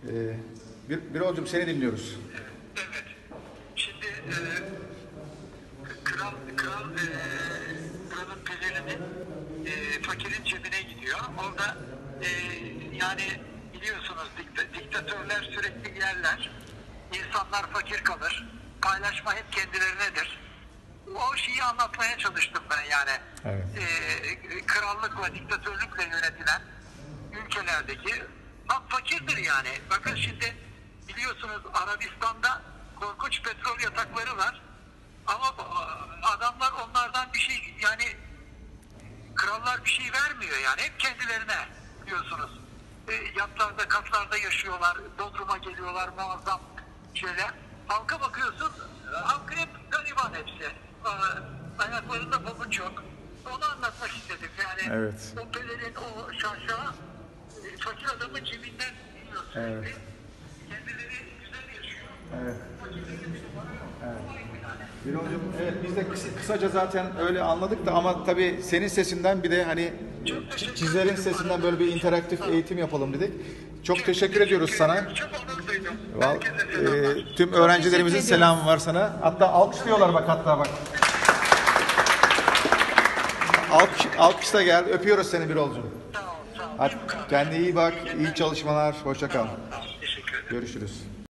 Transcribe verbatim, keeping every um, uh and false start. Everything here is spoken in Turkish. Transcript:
Ee, bir, Birol'cum seni dinliyoruz. Evet. Şimdi e, kral kral e, kralın pelerini e, fakirin cebine gidiyor. Orada e, yani biliyorsunuz dikta, diktatörler sürekli yerler. İnsanlar fakir kalır. Paylaşma hep kendilerinedir. O şeyi anlatmaya çalıştım ben yani. Evet. E, krallıkla, diktatörlükle yönetilen ülkelerdeki halk fakirdir yani. Bakın şimdi biliyorsunuz Arabistan'da korkunç petrol yatakları var. Ama adamlar onlardan bir şey yani krallar bir şey vermiyor yani. Hep kendilerine biliyorsunuz. E, yatlarda, katlarda yaşıyorlar. Bodrum'a geliyorlar muazzam şeyler. Halka bakıyorsun, halk hep gariban hepsi. E, ayaklarında pabuç yok. Onu anlatmak istedim. Yani Evet. o pelerin, o şaşağı e, fakir adamın cebinden yiyor sürekli. Evet. Kendileri güzel yaşıyor. Evet. Fakirlerin bir numara yok. Evet. Birol'cum, evet biz de kısa, kısaca zaten öyle anladık da ama tabii senin sesinden bir de hani ç- çizerin sesinden böyle bir interaktif eğitim yapalım dedik. Çok teşekkür ediyoruz sana. Çok onur duydum. Val, Herkese selamlar. e, tüm öğrencilerimizin teşekkür selamı var sana. Hatta alkışlıyorlar bak hatta bak. Alkış, alkış da geldi. Öpüyoruz seni Birol'cum. Sağ ol, sağ ol. Hadi kendine iyi bak. İyi çalışmalar. Hoşça kal. Sağ ol, teşekkür ederim. Görüşürüz.